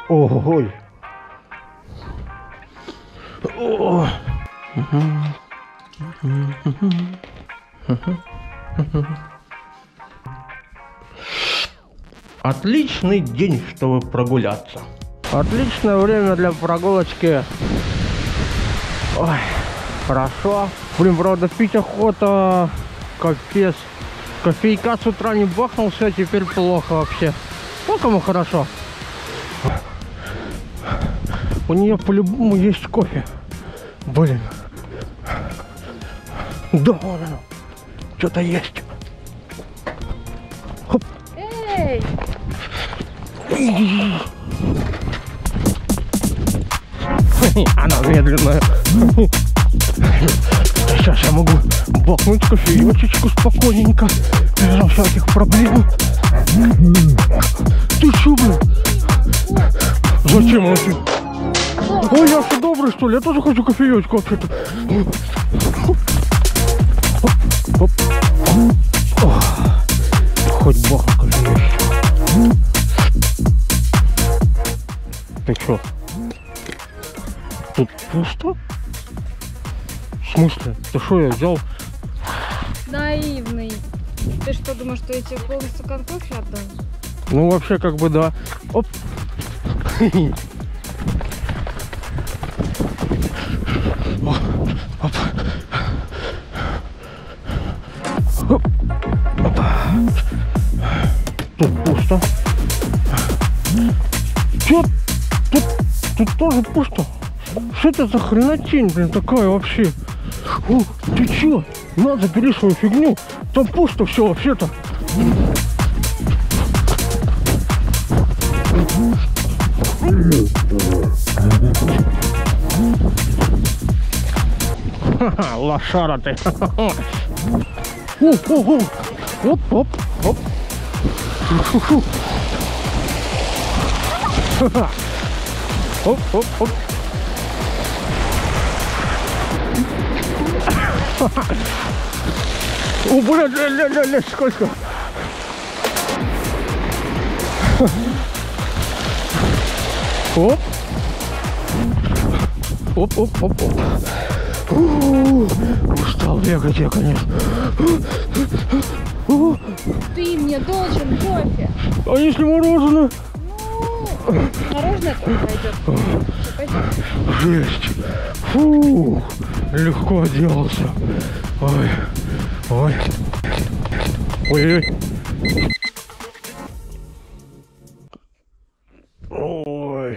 Ой. О. Отличный день, чтобы прогуляться. Отличное время для прогулочки. Ой, хорошо. Блин, правда, пить охота. Капец. Кофейка с утра не бахнул, все, теперь плохо вообще. Ну, кому хорошо. У нее по-любому есть кофе. Блин. Да, вон оно. Что-то есть. Хоп. Эй! Она медленная. Сейчас я могу бахнуть кофеечечку спокойненько. Без всяких проблем. Ты шо, блин? Зачем это? Ой, я что, добрый, что ли? Я тоже хочу кофеечку вообще-то. Хоть бахну кофеечку. Ты чё? Тут пусто? В смысле? Ты что, я взял? Наивный. Ты что, думаешь, что я тебе полный стакан кофе отдам? Ну, вообще, как бы, да. Оп. Оп. Оп. Опа. Тут пусто. Чё? Тут тоже пусто. Что это за хренотень, блин, такая вообще? О, ты чё? На, забери свою фигню. Там пусто все вообще-то. Ха-ха, лошара ты. Оп, оп, оп. Шу-шу-шу. Ха-ха. Оп, оп, оп. О, блядь, сколько. Оп. Оп, оп, оп, оп. Устал бегать я, конечно. Ты мне должен кофе. А если мороженое? Ну, мороженое пойдет. Жесть. Фу, легко отделался. Ой, ой. Ой-ой. Ой.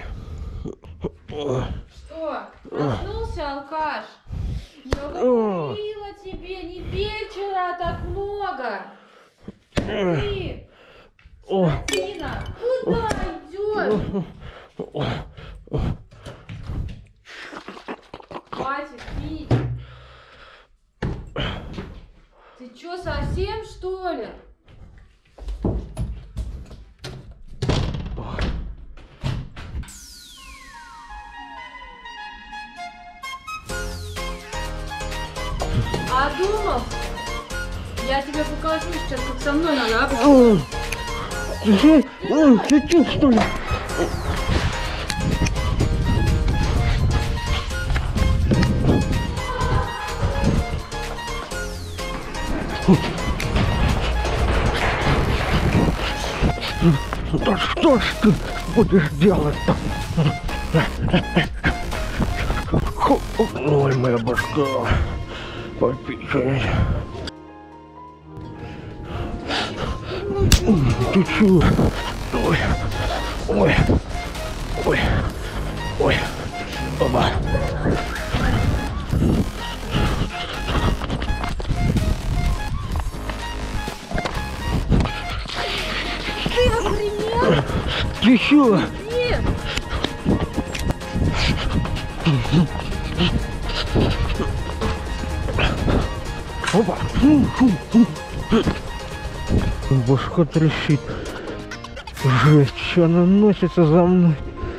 Что? Проснулся, алкаш? Я говорила тебе, не пей вчера так много. Ты, скотина, куда идешь? Хватит пить. Ты чё, совсем, что ли? А думал? Я тебе покажу сейчас, как со мной надо общаться. Ты чё, что ли? Да что ж ты будешь делать-то? Ой, моя башка. Попить что-нибудь. Ты чё? Ой, ой, ой, ой, оба. Ты охренел? Ты чё? Нет. Опа. Башка трещит. Жесть, что она носится за мной.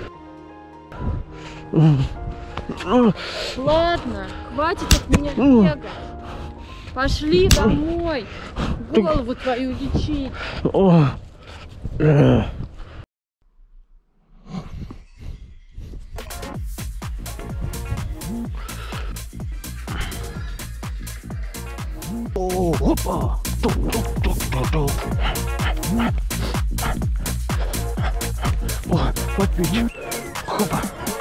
Ладно, хватит от меня бегать. Пошли домой. Голову твою лечить. Опа. Тук-тук-тук-тук-тук. О, попить. Хопа.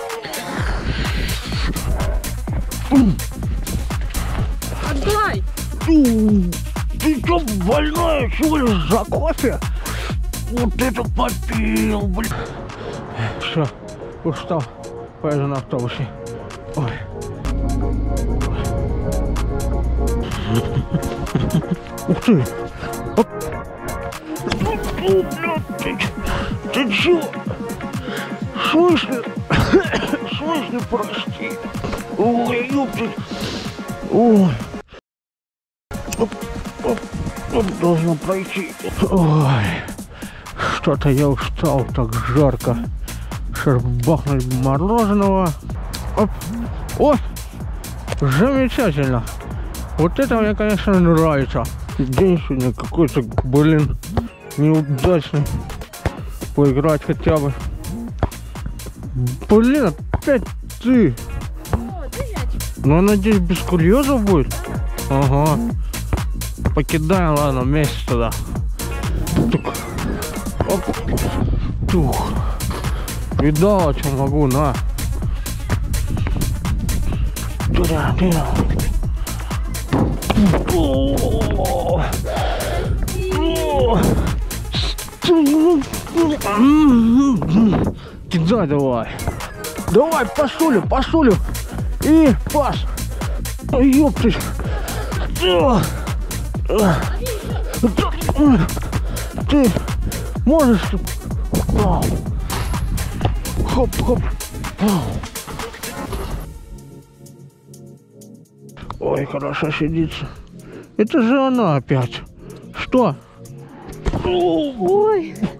Отдай! Ты что, больная, всего лишь за кофе? Вот это попил, блин. Все, устал. Поеду на автобусе. Ой. Ух ты! Оп. Ты чё? В смысле? В смысле, прости? Ой, ёпты. Ой. Оп, оп, оп, должно пройти. Ой. Что-то я устал, так жарко. Сейчас бахнуть мороженого. Оп. О! Замечательно. Вот это мне, конечно, нравится. День сегодня какой-то, блин, неудачный. Поиграть хотя бы. Блин, опять ты. О, ты мяч. Ну, надеюсь, без курьезов будет. Ага. Покидаем, ладно, вместе туда. Тук. Оп. Тух. Видала, что могу, на. Туда, туда. Кидай давай. Давай, посулю. И пас. Ёпты. Ты можешь? Хоп. Ой, хорошо сидится. Это же она опять. Что? Ой,